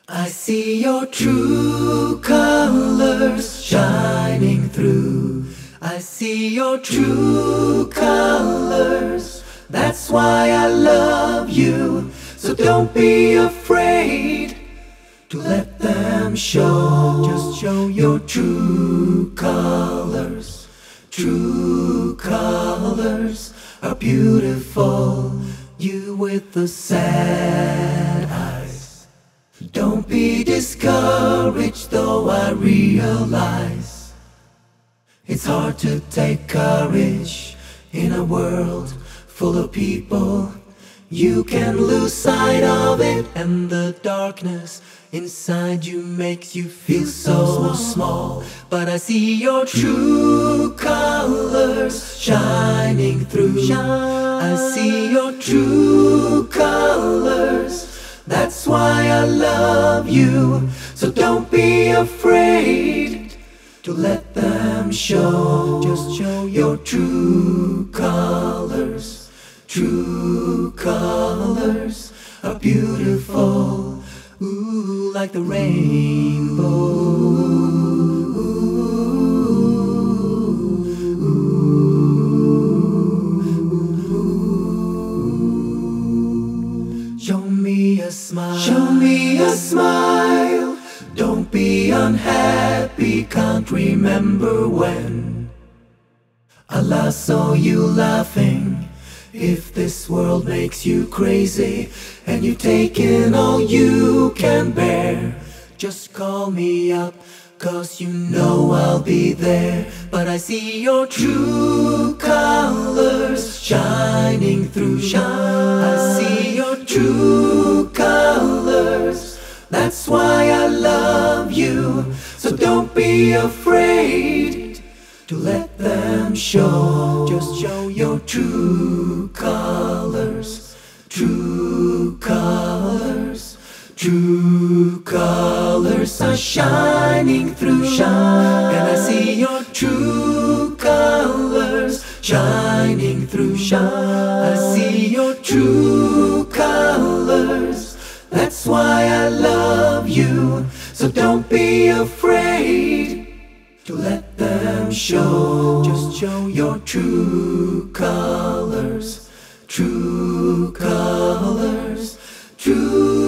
I see your true colors shining through. I see your true colors. That's why I love you. So don't be afraid to let them show. Just show your true colors. True colors are beautiful. You with the sad eyes. Don't be discouraged, though I realize it's hard to take courage in a world full of people. You can lose sight of it, and the darkness inside you makes you feel so small. But I see your true colors shining through. I see your true colors. That's why I love you. So don't be afraid to let them show. Just show your true colors. True colors are beautiful. Ooh, like the rainbow. Show me a smile. Show me a smile. Don't be unhappy. Can't remember when I last saw you laughing. If this world makes you crazy and you've taken all you can bear, just call me up, 'cause you know I'll be there. But I see your true colors shining through. I see your true colors. That's why I love you. So don't be afraid to let them show. Just show your true colors. True colors. True colors are shining through. And I see your true colors shining through. I see your true colors. That's why I love you. So don't be afraid to let them show. Just show your true colors. True colors. True